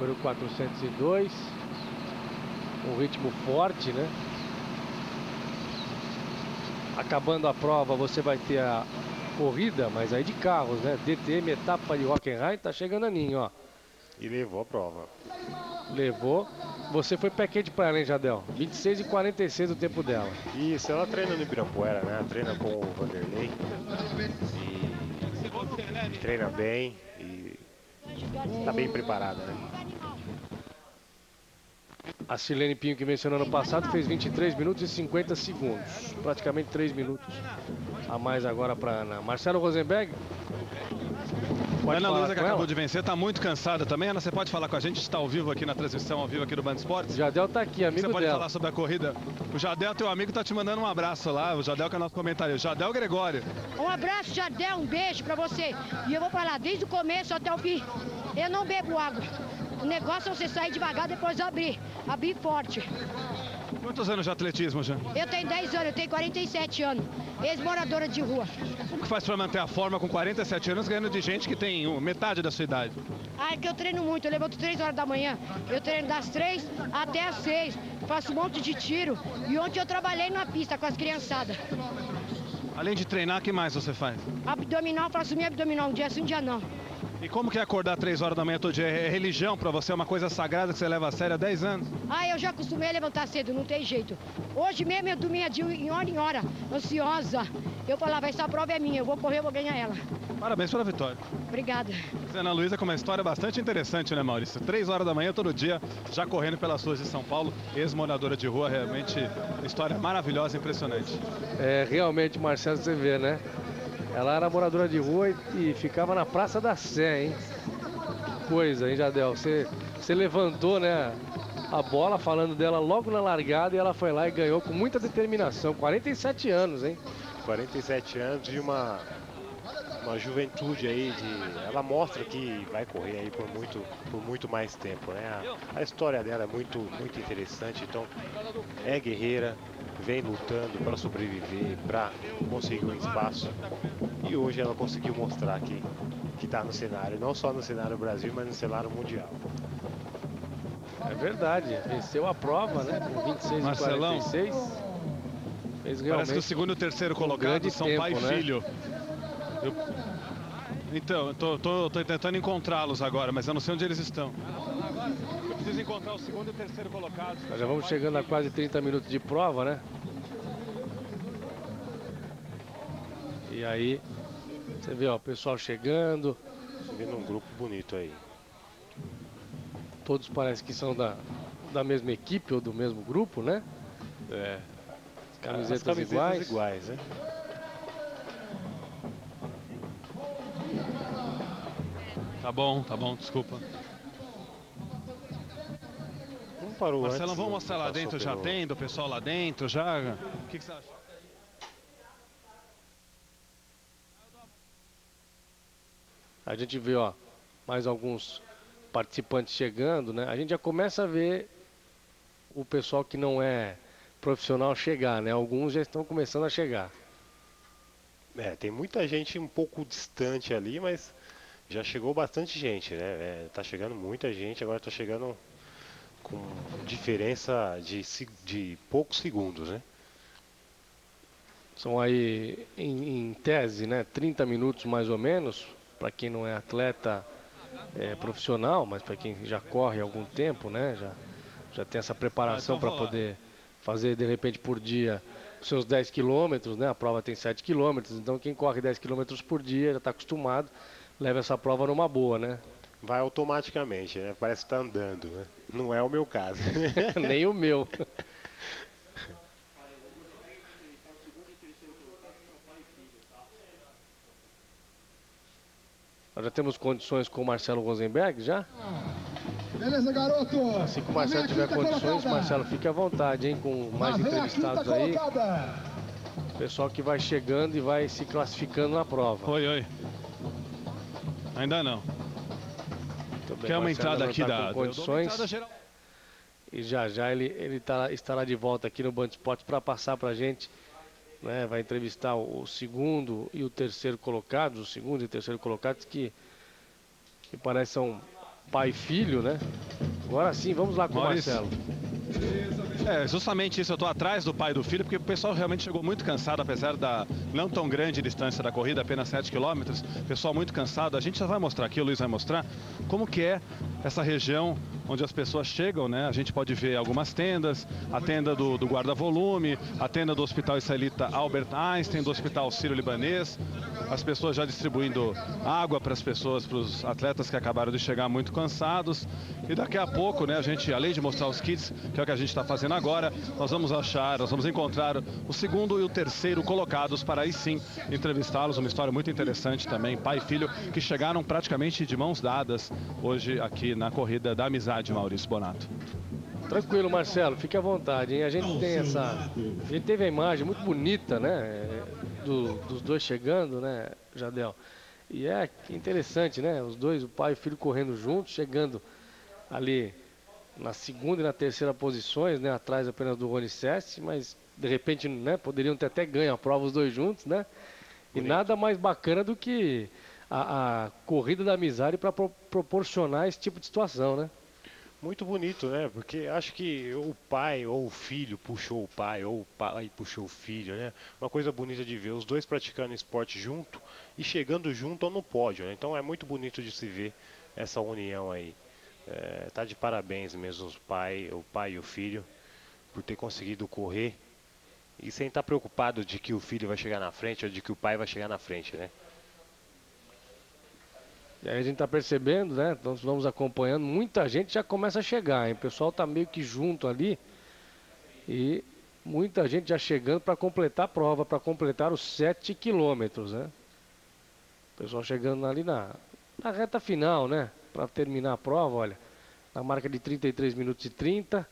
número 402. Um ritmo forte, né? Acabando a prova, você vai ter a corrida, mas aí de carros, né? DTM, etapa de Hockenheim, tá chegando a Ninho, ó. E levou a prova. Levou. Você foi pé quente pra ela, hein, Jardel? 26 e 46 o tempo dela. Isso, ela treina no Ibirapuera, né? Ela treina com o Vanderlei. E treina bem e tá bem preparada, né? A Silene Pinho, que mencionou ano passado, fez 23 minutos e 50 segundos. Praticamente 3 minutos a mais agora para Ana. Marcelo Rosenberg. Ana Luísa, que acabou de vencer, está muito cansada também. Ana, você pode falar com a gente? Está ao vivo aqui na transmissão, ao vivo aqui do Band Esportes. Jardel está aqui, amigo dela. Você pode falar sobre a corrida? O Jardel, teu amigo, está te mandando um abraço lá. O Jardel, que é nosso comentário. Jardel Gregório. Um abraço, Jardel, um beijo para você. E eu vou falar, desde o começo até o fim, eu não bebo água. O negócio é você sair devagar, depois abrir forte. Quantos anos de atletismo, já? Eu tenho 10 anos, eu tenho 47 anos. Ex-moradora de rua. Como que faz para manter a forma com 47 anos, ganhando de gente que tem metade da sua idade? Ah, é que eu treino muito, eu levanto 3 horas da manhã. Eu treino das 3 até as 6. Faço um monte de tiro. E ontem eu trabalhei na pista com as criançadas. Além de treinar, o que mais você faz? Abdominal, faço minha abdominal um dia sim, um dia não. E como que é acordar 3 horas da manhã todo dia? É religião para você? É uma coisa sagrada que você leva a sério há 10 anos? Ah, eu já acostumei a levantar cedo, não tem jeito. Hoje mesmo eu dormia de hora em hora, ansiosa. Eu falava, essa prova é minha, eu vou correr, eu vou ganhar ela. Parabéns pela vitória. Obrigada. Ana Luísa com uma história bastante interessante, né, Maurício? 3 horas da manhã todo dia, já correndo pelas ruas de São Paulo, ex-moradora de rua, realmente história maravilhosa, impressionante. É, realmente, Marcelo, você vê, né? Ela era moradora de rua e ficava na Praça da Sé, hein? Que coisa, hein, Jardel? Você levantou, né, a bola falando dela logo na largada e ela foi lá e ganhou com muita determinação. 47 anos, hein? 47 anos e uma juventude aí ela mostra que vai correr aí por muito mais tempo, né? A história dela é muito interessante, então é guerreira, vem lutando para sobreviver, para conseguir um espaço, e hoje ela conseguiu mostrar que está no cenário, não só no cenário Brasil, mas no cenário mundial. É verdade, venceu a prova, né? Com 26 Marcelão, e 46. Fez realmente. Parece que o segundo e o terceiro colocado são tempo, pai e né? filho. Então, eu tô tentando encontrá-los agora, mas eu não sei onde eles estão. Eu preciso encontrar o segundo e o terceiro colocados. Nós já vamos chegando a quase 30 minutos de prova, né? E aí, você vê, ó, o pessoal chegando. Você vê num grupo bonito aí. Todos parecem que são da mesma equipe ou do mesmo grupo, né? É. Camisetas iguais, né? Tá bom, desculpa. Não parou. Marcelão, antes, vamos mostrar lá dentro, já tem, do pessoal lá dentro, já. O que você acha? A gente vê, ó, mais alguns participantes chegando, né? A gente já começa a ver o pessoal que não é profissional chegar, né? Alguns já estão começando a chegar. É, tem muita gente um pouco distante ali, mas já chegou bastante gente, né? Tá chegando muita gente, agora tá chegando com diferença de poucos segundos, né? São aí, em tese, né, 30 minutos mais ou menos, para quem não é atleta profissional, mas para quem já corre há algum tempo, né, já tem essa preparação para poder fazer, de repente, por dia os seus 10 quilômetros, né? A prova tem 7 quilômetros, então quem corre 10 quilômetros por dia já está acostumado, leva essa prova numa boa, né? Vai automaticamente, né? Parece que tá andando, né? Não é o meu caso. Nem o meu. Nós já temos condições com o Marcelo Rosenberg, já? Beleza, garoto. Assim que o Marcelo tiver condições, Marcelo, fique à vontade, hein? Com mais entrevistados aí. Pessoal que vai chegando e vai se classificando na prova. Oi. Ainda não. Quer uma entrada aqui da condições. E já ele estará de volta aqui no Band Esportes para passar para a gente, né? Vai entrevistar o segundo e o terceiro colocados, que parece são pai e filho, né? Agora sim, vamos lá com o Marcelo. É, justamente isso, eu estou atrás do pai e do filho, porque o pessoal realmente chegou muito cansado, apesar da não tão grande distância da corrida, apenas 7 quilômetros, pessoal muito cansado. A gente já vai mostrar aqui, o Luiz vai mostrar, como que é essa região onde as pessoas chegam, né? A gente pode ver algumas tendas, a tenda do guarda-volume, a tenda do Hospital Israelita Albert Einstein, do Hospital Sírio-Libanês, as pessoas já distribuindo água para as pessoas, para os atletas que acabaram de chegar muito cansados. E daqui a pouco, né, a gente, além de mostrar os kits, que é o que a gente está fazendo agora, nós vamos encontrar o segundo e o terceiro colocados para aí sim entrevistá-los. Uma história muito interessante também, pai e filho, que chegaram praticamente de mãos dadas hoje aqui na corrida da amizade, Maurício Bonato. Tranquilo, Marcelo, fique à vontade, hein? A gente teve a imagem muito bonita, né? Dos dois chegando, né, Jardel? E é interessante, né? Os dois, o pai e o filho correndo juntos, chegando ali na segunda e na terceira posições, né? Atrás apenas do Rony Sessi, mas de repente, né? Poderiam ter até ganho a prova os dois juntos, né? E nada mais bacana do que a corrida da amizade para proporcionar esse tipo de situação, né? Muito bonito, né? Porque acho que o pai ou o filho puxou o pai, ou o pai puxou o filho, né? Uma coisa bonita de ver, os dois praticando esporte junto e chegando junto no pódio, né? Então é muito bonito de se ver essa união aí. Tá de parabéns mesmo o pai e o filho por ter conseguido correr e sem estar preocupado de que o filho vai chegar na frente ou de que o pai vai chegar na frente, né? E aí a gente está percebendo, né? Nós vamos acompanhando, muita gente já começa a chegar, hein? O pessoal está meio que junto ali e muita gente já chegando para completar a prova, para completar os 7 quilômetros, né? O pessoal chegando ali na reta final, né? Para terminar a prova, olha, na marca de 33 minutos e 30.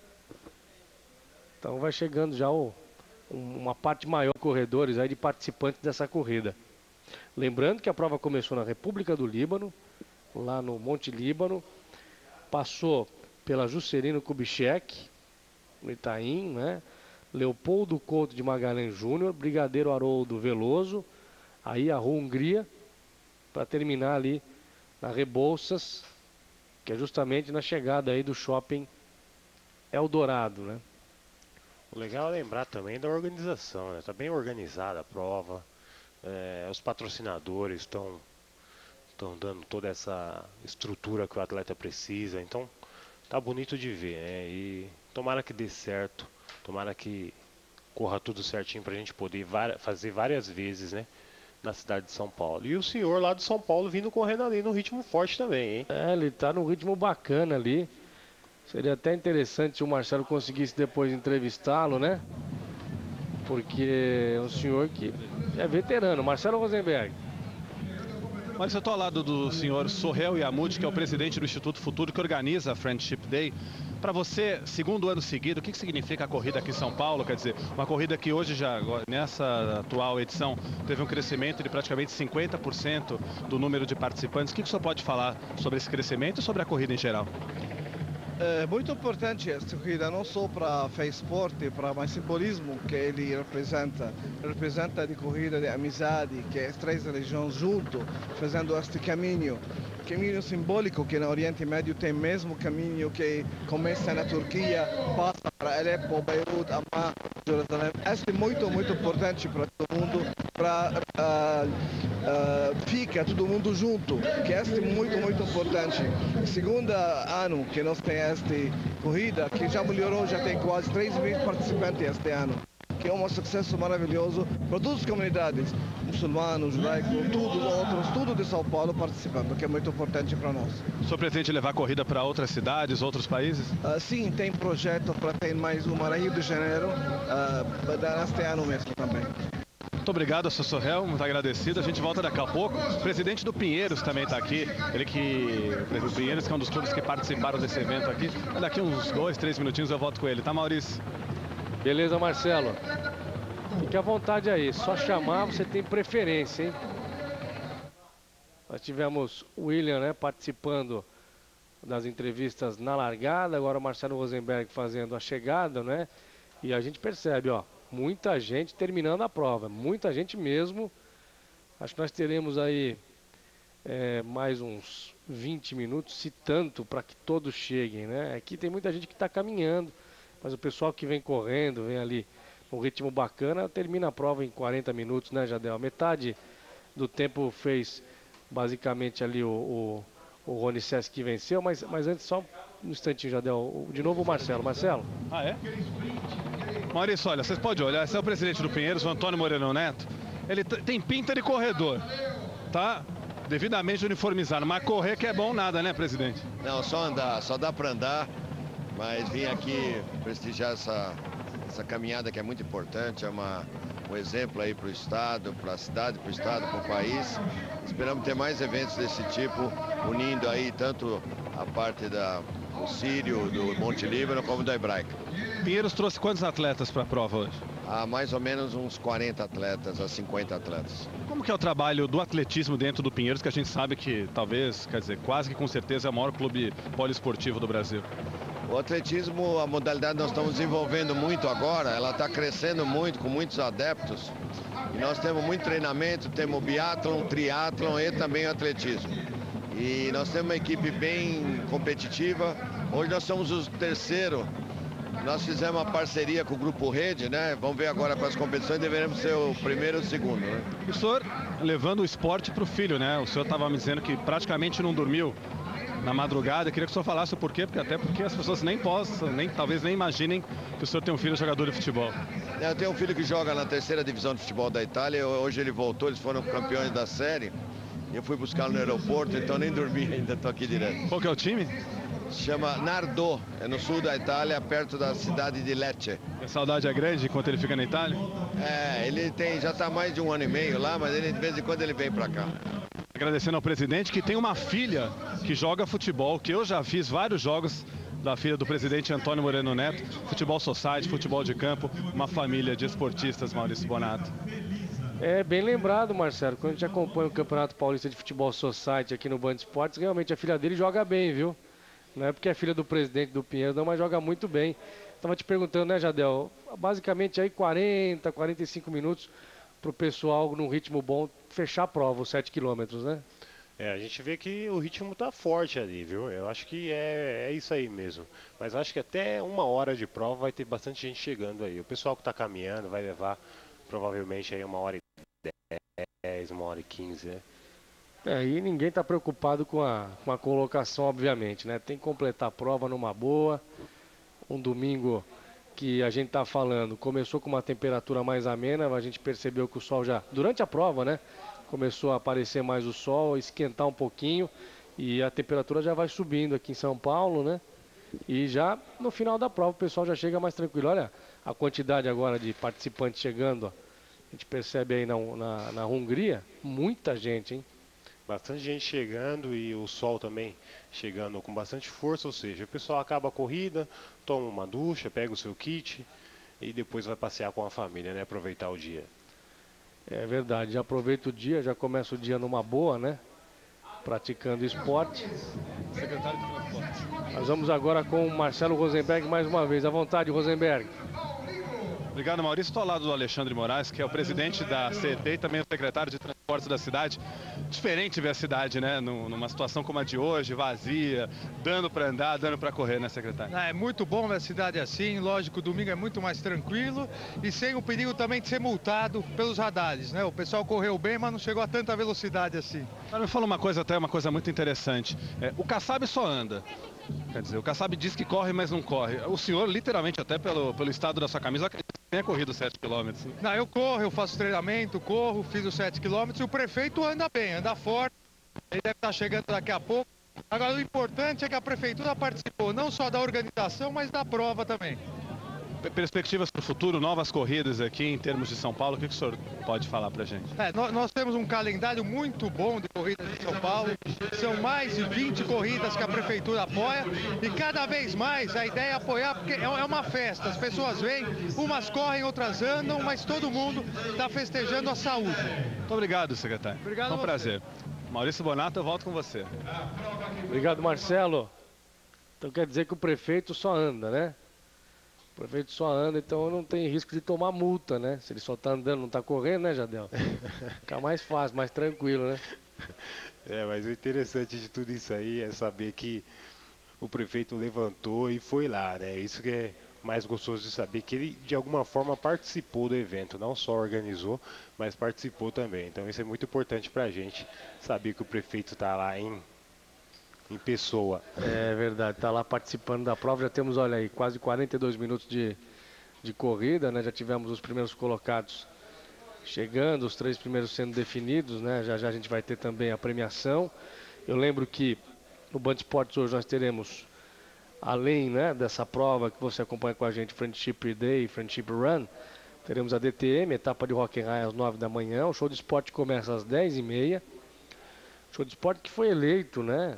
Então vai chegando já uma parte maior de corredores aí, de participantes dessa corrida. Lembrando que a prova começou na República do Líbano, lá no Monte Líbano, passou pela Juscelino Kubitschek, no Itaim, né? Leopoldo Couto de Magalhães Júnior, Brigadeiro Haroldo Veloso, aí a Rua Hungria, para terminar ali na Rebouças, que é justamente na chegada aí do shopping Eldorado, né? O legal é lembrar também da organização, né? Tá bem organizada a prova. Os patrocinadores estão dando toda essa estrutura que o atleta precisa, então tá bonito de ver, né? E tomara que dê certo, tomara que corra tudo certinho pra gente poder fazer várias vezes, né? Na cidade de São Paulo. E o senhor lá de São Paulo vindo correndo ali no ritmo forte também, hein? Ele tá num ritmo bacana ali. Seria até interessante se o Marcelo conseguisse depois entrevistá-lo, né? Porque é um senhor que é veterano. Marcelo Rosenberg. Mas eu estou ao lado do senhor Sorrel Yamud, que é o presidente do Instituto Futuro, que organiza a Friendship Day. Para você, segundo ano seguido, o que significa a corrida aqui em São Paulo? Quer dizer, uma corrida que hoje já, nessa atual edição, teve um crescimento de praticamente 50% do número de participantes. O que o senhor pode falar sobre esse crescimento e sobre a corrida em geral? É muito importante esta corrida, não só para fazer esporte, para mais simbolismo que ele representa de corrida de amizade, que as três religiões junto, fazendo este caminho simbólico que no Oriente Médio tem mesmo caminho que começa na Turquia, passa para Alepo, Beirut, Amman, Jerusalém. Este é muito importante para todo mundo, para fica todo mundo junto, que este é muito importante. Segundo ano que nós temos esta corrida, que já melhorou, já tem quase 3 mil participantes este ano, que é um sucesso maravilhoso para todas as comunidades, muçulmanos, judaicos, tudo de São Paulo participando, que é muito importante para nós. O senhor pretende levar a corrida para outras cidades, outros países? Sim, tem projeto para ter mais uma na Rio de Janeiro, este ano mesmo também. Muito obrigado, Sr. Sorrel, muito agradecido. A gente volta daqui a pouco. O presidente do Pinheiros também está aqui. O Pinheiros, que é um dos clubes que participaram desse evento aqui. Daqui uns 2, 3 minutinhos eu volto com ele, tá, Maurício? Beleza, Marcelo. Fique à vontade aí. Só chamar, você tem preferência, hein? Nós tivemos o William, né, participando das entrevistas na largada. Agora o Marcelo Rosenberg fazendo a chegada, né? E a gente percebe, ó, muita gente terminando a prova, muita gente mesmo. Acho que nós teremos aí mais uns 20 minutos, se tanto, para que todos cheguem, né? Aqui tem muita gente que está caminhando, mas o pessoal que vem correndo, vem ali um ritmo bacana, termina a prova em 40 minutos, né, Jadel? A metade do tempo fez basicamente ali o Rony Sesc que venceu, mas antes só um instantinho, Jadel. De novo o Marcelo. Marcelo? Ah, é? Maurício, olha, vocês podem olhar, esse é o presidente do Pinheiros, o Antônio Moreno Neto. Ele tem pinta de corredor, tá devidamente uniformizado, mas correr que é bom nada, né, presidente? Não, só andar, só dá para andar, mas vim aqui prestigiar essa caminhada que é muito importante, é um exemplo aí para o estado, para a cidade, para o estado, para o país. Esperamos ter mais eventos desse tipo, unindo aí tanto a parte do Sírio, do Monte Líbano, como da Hebraica. Pinheiros trouxe quantos atletas para a prova hoje? Há mais ou menos uns 40 atletas, a 50 atletas. Como que é o trabalho do atletismo dentro do Pinheiros, que a gente sabe que talvez, quer dizer, quase que com certeza é o maior clube poliesportivo do Brasil? O atletismo, a modalidade nós estamos desenvolvendo muito agora, ela está crescendo muito, com muitos adeptos. E nós temos muito treinamento, temos biatlon, triatlon e também atletismo. E nós temos uma equipe bem competitiva. Hoje nós somos o terceiro. Nós fizemos uma parceria com o Grupo Rede, né? Vamos ver agora para as competições, deveremos ser o primeiro e o segundo, né? O senhor levando o esporte para o filho, né? O senhor estava me dizendo que praticamente não dormiu na madrugada. Eu queria que o senhor falasse o porquê, até porque as pessoas nem possam, talvez nem imaginem que o senhor tem um filho jogador de futebol. Eu tenho um filho que joga na terceira divisão de futebol da Itália. Hoje ele voltou, eles foram campeões da série. Eu fui buscá-lo no aeroporto, então nem dormi ainda, estou aqui direto. Qual que é o time? Se chama Nardò, é no sul da Itália, perto da cidade de Lecce. A saudade é grande enquanto ele fica na Itália? Ele já está mais de 1 ano e meio lá, mas de vez em quando ele vem para cá. Agradecendo ao presidente, que tem uma filha que joga futebol, que eu já fiz vários jogos da filha do presidente Antônio Moreno Neto, futebol society, futebol de campo, uma família de esportistas, Maurício Bonato. É bem lembrado, Marcelo, quando a gente acompanha o Campeonato Paulista de Futebol Society aqui no Band Esportes, realmente a filha dele joga bem, viu? Não é porque é filha do presidente do Pinheiros, não, mas joga muito bem. Estava te perguntando, né, Jadel? Basicamente aí 40, 45 minutos para o pessoal, num ritmo bom, fechar a prova, os 7 quilômetros, né? A gente vê que o ritmo tá forte ali, viu? Eu acho que é isso aí mesmo. Mas acho que até 1 hora de prova vai ter bastante gente chegando aí. O pessoal que está caminhando vai levar provavelmente aí 1h10, 1h15, né? E ninguém está preocupado com a colocação, obviamente, né? Tem que completar a prova numa boa. Um domingo que a gente está falando, começou com uma temperatura mais amena, a gente percebeu que o sol já, durante a prova, né? Começou a aparecer mais o sol, esquentar um pouquinho e a temperatura já vai subindo aqui em São Paulo, né? E já no final da prova o pessoal já chega mais tranquilo. Olha a quantidade agora de participantes chegando, ó. A gente percebe aí na Hungria, muita gente, hein? Bastante gente chegando e o sol também chegando com bastante força, ou seja, o pessoal acaba a corrida, toma uma ducha, pega o seu kit e depois vai passear com a família, né? Aproveitar o dia. É verdade, já aproveita o dia, já começa o dia numa boa, né? Praticando esporte. Secretário de Transporte. Nós vamos agora com o Marcelo Rosenberg mais uma vez. À vontade, Rosenberg. Obrigado, Maurício. Estou ao lado do Alexandre Moraes, que é o presidente da CET e também o secretário de Transportes da cidade. Diferente ver a cidade, né? Numa situação como a de hoje, vazia, dando para andar, dando para correr, né, secretário? É muito bom ver a cidade assim. Lógico, domingo é muito mais tranquilo e sem o perigo também de ser multado pelos radares, né? O pessoal correu bem, mas não chegou a tanta velocidade assim. Me fala uma coisa muito interessante. O Kassab só anda. Quer dizer, o Kassab diz que corre, mas não corre. O senhor, literalmente, até pelo estado da sua camisa, tem corrido 7 quilômetros. Não, eu corro, eu faço treinamento, corro, fiz os 7 quilômetros e o prefeito anda bem, anda forte. Ele deve estar chegando daqui a pouco. Agora, o importante é que a prefeitura participou não só da organização, mas da prova também. Perspectivas para o futuro, novas corridas aqui em termos de São Paulo, o que o senhor pode falar para a gente? Nós temos um calendário muito bom de corridas em São Paulo, são mais de 20 corridas que a prefeitura apoia e cada vez mais a ideia é apoiar porque é uma festa, as pessoas vêm, umas correm, outras andam, mas todo mundo está festejando a saúde. Muito obrigado, secretário. Obrigado. Foi um prazer. Maurício Bonato, eu volto com você. Obrigado, Marcelo. Então quer dizer que o prefeito só anda, né? O prefeito só anda, então não tem risco de tomar multa, né? Se ele só tá andando, não tá correndo, né, Jadel? Fica mais fácil, mais tranquilo, né? Mas o interessante de tudo isso aí é saber que o prefeito levantou e foi lá, né? Isso que é mais gostoso de saber, que ele de alguma forma participou do evento, não só organizou, mas participou também. Então isso é muito importante pra gente, saber que o prefeito tá lá em pessoa. É verdade, tá lá participando da prova. Já temos, olha aí, quase 42 minutos de corrida, né? Já tivemos os primeiros colocados chegando, os 3 primeiros sendo definidos, né? Já já a gente vai ter também a premiação. Eu lembro que no Band Esportes hoje nós teremos, além, né, dessa prova que você acompanha com a gente, Friendship Day, Friendship Run, teremos a DTM, etapa de Hockenheim às 9 da manhã. O show de esporte começa às 10h30. Show de esporte que foi eleito, né,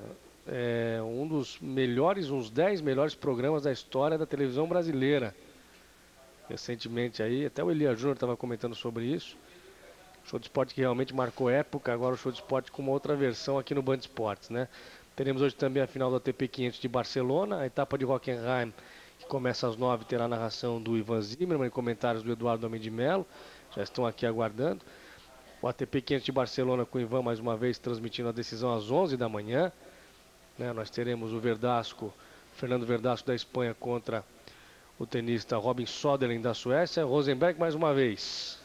um dos melhores, uns 10 melhores programas da história da televisão brasileira. Recentemente aí, até o Elia Júnior estava comentando sobre isso. Show de esporte que realmente marcou época. Agora o show de esporte com uma outra versão aqui no Band Esportes, né? Teremos hoje também a final do ATP 500 de Barcelona, a etapa de Hockenheim, que começa às 9h, terá a narração do Ivan Zimmermann e comentários do Eduardo Homem de Melo. Já estão aqui aguardando. O ATP 500 de Barcelona com o Ivan mais uma vez transmitindo a decisão às 11 da manhã. Né? Nós teremos o Fernando Verdasco da Espanha contra o tenista Robin Söderling da Suécia. Rosenberg mais uma vez.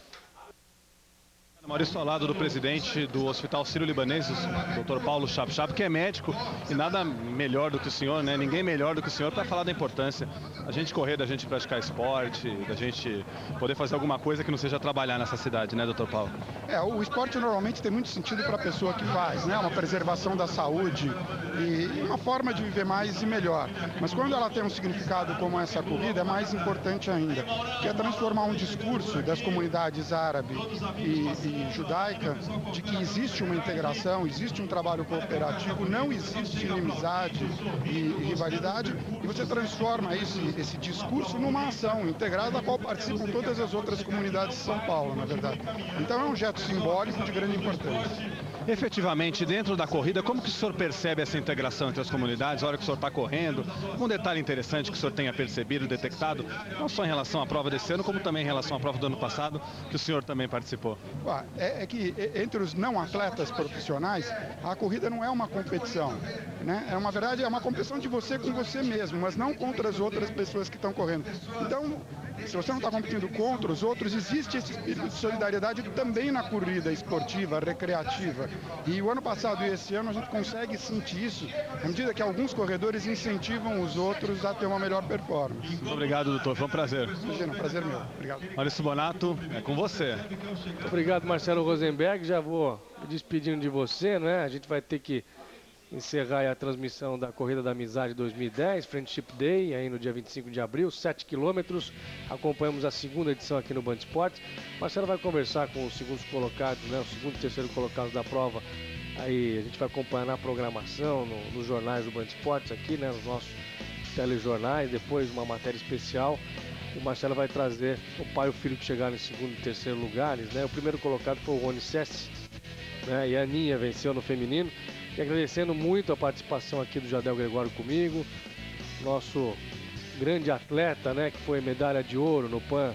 Maurício, ao lado do presidente do Hospital Sírio-Libanês, o Dr. Paulo Chapchap, que é médico, e nada melhor do que o senhor, né? Ninguém melhor do que o senhor para falar da importância da gente correr, da gente praticar esporte, da gente poder fazer alguma coisa que não seja trabalhar nessa cidade, né, Dr. Paulo? O esporte normalmente tem muito sentido para a pessoa que faz, né? Uma preservação da saúde e uma forma de viver mais e melhor. Mas quando ela tem um significado como essa corrida, é mais importante ainda, que é transformar um discurso das comunidades árabe e judaica de que existe uma integração, existe um trabalho cooperativo, não existe inimizade e rivalidade, e você transforma esse discurso numa ação integrada da qual participam todas as outras comunidades de São Paulo, na verdade. Então é um gesto simbólico de grande importância. Efetivamente, dentro da corrida, como que o senhor percebe essa integração entre as comunidades, a hora que o senhor está correndo? Um detalhe interessante que o senhor tenha percebido, detectado, não só em relação à prova desse ano, como também em relação à prova do ano passado, que o senhor também participou. É que entre os não atletas profissionais, a corrida não é uma competição, né? Na verdade, é uma competição de você com você mesmo, mas não contra as outras pessoas que estão correndo. Então, se você não está competindo contra os outros, existe esse espírito de solidariedade também na corrida esportiva, recreativa. E o ano passado e esse ano a gente consegue sentir isso, à medida que alguns corredores incentivam os outros a ter uma melhor performance. Muito obrigado, doutor. Foi um prazer. Imagina, um prazer meu. Obrigado. Maurício Bonato, é com você. Muito obrigado, Marcelo Rosenberg. Já vou me despedindo de você, né? A gente vai ter que encerrar a transmissão da Corrida da Amizade 2010, Friendship Day, aí no dia 25 de abril, 7 quilômetros. Acompanhamos a segunda edição aqui no Band Esportes. Marcelo vai conversar com os segundos colocados, né? O segundo e terceiro colocados da prova. Aí a gente vai acompanhar na programação, nos jornais do Band Esportes aqui, né? Nos nossos telejornais, depois uma matéria especial. O Marcelo vai trazer o pai e o filho que chegaram em segundo e terceiro lugares, né? O primeiro colocado foi o Rony Sessi, né? E a Aninha venceu no feminino. E agradecendo muito a participação aqui do Jardel Gregório comigo, nosso grande atleta, né, que foi medalha de ouro no PAN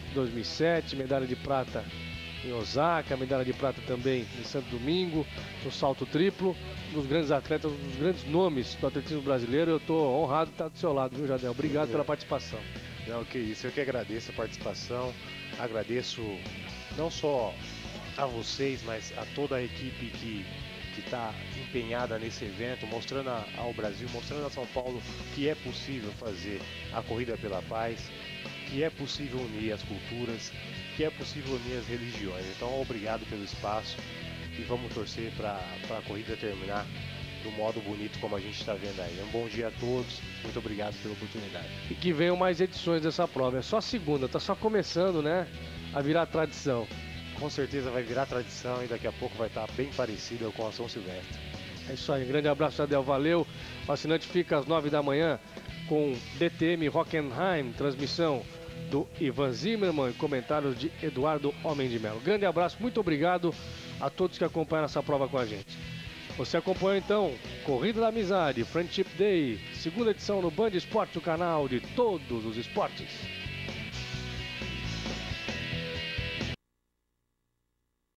2007, medalha de prata em Osaka, medalha de prata também em Santo Domingo, no salto triplo, um dos grandes atletas, um dos grandes nomes do atletismo brasileiro. Eu estou honrado de estar do seu lado, viu, Jardel? Obrigado pela participação. Não, que isso, eu que agradeço a participação, agradeço não só a vocês, mas a toda a equipe que está empenhada nesse evento, mostrando ao Brasil, mostrando a São Paulo que é possível fazer a corrida pela paz, que é possível unir as culturas, que é possível unir as religiões. Então, obrigado pelo espaço e vamos torcer para a corrida terminar do modo bonito como a gente está vendo aí. Um bom dia a todos, muito obrigado pela oportunidade. E que venham mais edições dessa prova. É só a segunda, tá só começando, né, a virar tradição. Com certeza vai virar tradição e daqui a pouco vai estar bem parecida com a São Silvestre. É isso aí, um grande abraço, Jardel, valeu. O assinante fica às 9 da manhã com DTM Hockenheim, transmissão do Ivan Zimmermann e comentários de Eduardo Homem de Melo. Grande abraço, muito obrigado a todos que acompanharam essa prova com a gente. Você acompanhou então Corrida da Amizade, Friendship Day, segunda edição no Band Esportes, o canal de todos os esportes.